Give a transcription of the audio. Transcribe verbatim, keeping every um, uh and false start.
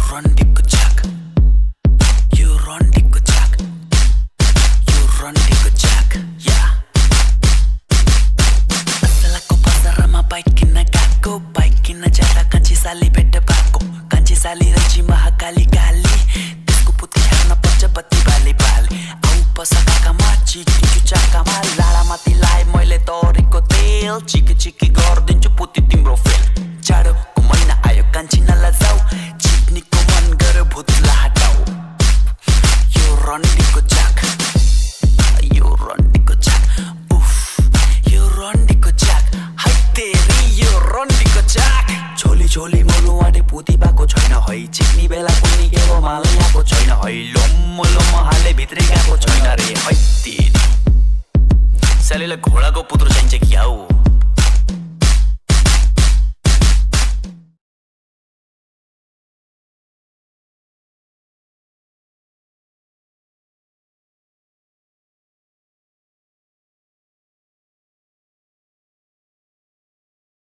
रन्डीको छाक यो रन्डीको छाक यो रन्डीको छाक या असलाको बजारमा बाइक किन्न गएको बाइक किन्न जाँदा कान्छी साली भेट भएको कान्छी साली रची महाकाली काली त्यसको पुती हेर्न पर्छ बत्ती बाली बाली आउ पसा काकामा चिकिन्छु चाकामा लाडामाथि लाए मैले तरेको तेल चिकी चिकी गरिदिन्छु पुती तिम्रो फेल जाडोको महिना आयो कान्छी नलजाऊ चिक्नीको मन गर भूतला हटाऊ यो रन्डीको छाक यो रन्डीको छाक उफ यो रन्डीको छाक हाय तेरी यो रन्डीको छाक छोली छोली मोलु आटे पुती बाको छैन है चिक्नी बेला कुनी केको माल ल्याएको छैन है लोम लोम हाले भित्रै गएको छैन रे है तेरी सालीलाई घोडाको पुत्रो चाहिन्छ क्या हो